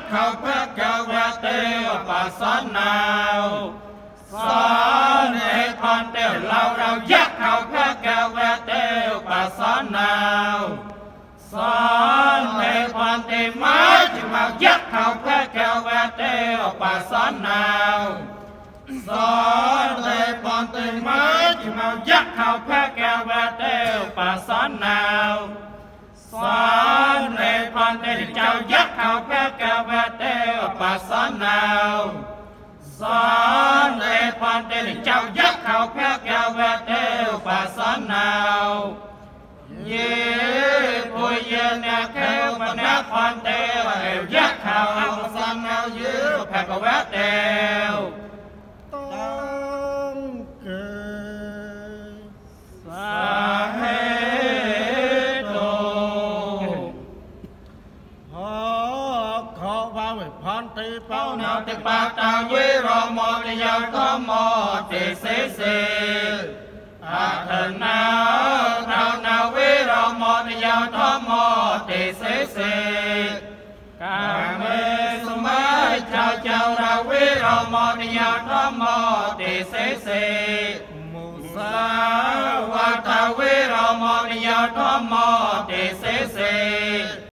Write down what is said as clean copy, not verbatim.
khẩu phép kêu về tiêu bà xóa nào xóa nê con tiêu lâu đâu giác khẩu phép kêu về tiêu bà xóa nào xóa nê con tiêu mới chỉ mau giác khẩu phép kêu về tiêu bà xóa nào xóa nê con tiêu mới chỉ mau giác khẩu phép kêu về tiêu bà xóa nào xóa nê con tiêu cháu giác khẩu phép kêu về tiêu bà xóa nào xóa nê con tiêu cháu giác khẩu phép kêu về tiêu bà xóa nào như bùi dân nè kêu mà nè con tiêu đều giác khẩu xóa nào dưới phép kêu về tiêu ต้องเกิด xóa hết đồ ขอว่าไว้พรตีเป้า bao นา nào thì ba tao với rò mò thì giàu có mò thì xế thần nào với rò mò thì giàu có mò thì xế cả mê sung mai chào nào với rò mò thì giàu có mò thì xế หมู่ sa wa ta với rò mò thì giàu có mò thì xế